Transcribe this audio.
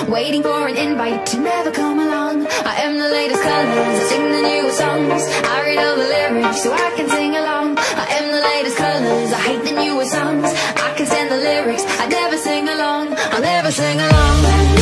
waiting for an invite to never come along. I am the latest colors, I sing the newest songs. I read all the lyrics so I can sing along. I am the latest colors, I hate the newest songs. I can stand the lyrics, I never sing along, I'll never sing along.